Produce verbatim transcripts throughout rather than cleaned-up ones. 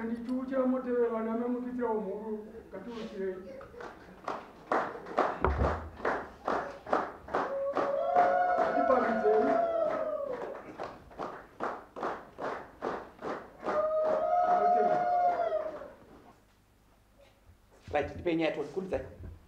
Akandituja moteve vana memukitira umhuru katuchire. Right, dipenya yatu kuliza.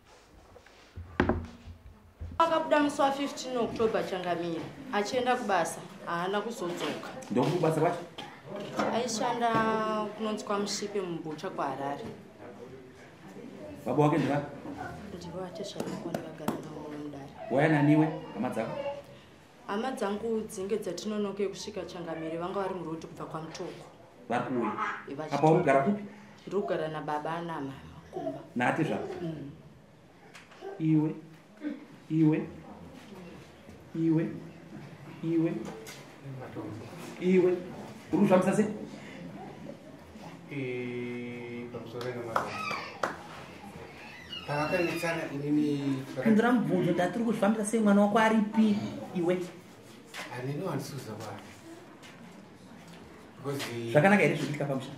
Akabuda musi wa fifteen October Changamire achienda kubasa haana kuzodzoka. Ndo kubasa kwacho? Aishanda kunonzi kwa Mushipe mubucha kwa Harare. Baba wake ndira? Ndivo atesha nokoni vagara nawo mundare. Wayana niwe amadzako? Hama dzangu dzinge dzatinonoke kusvika Changamire vanga vari muroti kubva kwa Mutoko. Vari kuwe? Apa urikugara kupi? Ndiri kugara nababa nama kumba. Nati zvako? Mm. Iwe iwe iwe iwe iwe uri kufambisa sei? Ndira mubvunzo ndati uri kuzvifambisa sei mwana wako aripi iwe? Zvakanaka here zviitika pamusha?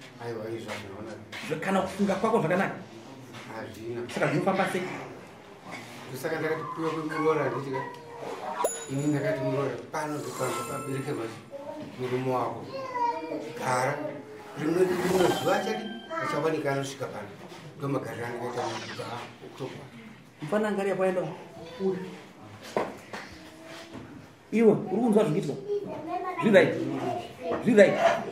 Kana kufunga kwako zvakanaka? Saka zvinofamba sei? Saka ndakati kupiwa kwemurora ndichika ini ndakati murora pano zvikwanza pabereke mazi murume wako gara rimwe rimwe zuva chati achawanika anosvika pano ndomagarira ndikaita muga oktoba mfana ngari yapaenda uri iwe uri kunzwa zvikiitwa zvirai zvirai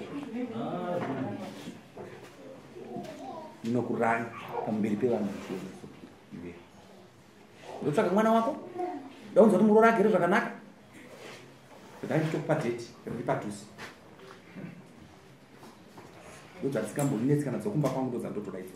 ndinokuranga pamberi pevanhu iwe ndotsvaka mwana wako ndaunza kuti murora agere zvakanaka ndaitokupa dheti riri padhuze ndodzatisikambonetsi kana dzokumba kwangu ndodzandotoda idzodzo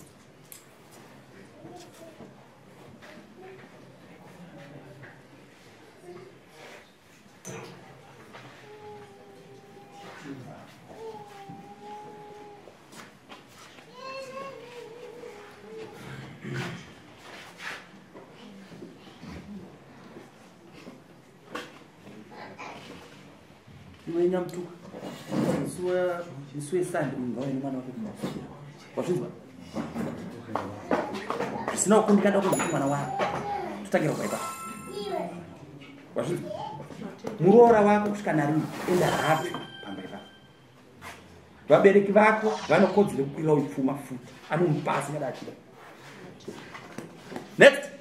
Iwenya mtu iswa iswe sandi ngawe ni mwana wako kumafia wazizwa sina ukundikanda ko mwana wako tutagira kwaipa wazizwa murora wako kusvika narini enda hapi pamberi pako vabereki vako vanokodzera kukwirira upfuma futi anomupasi kada achida next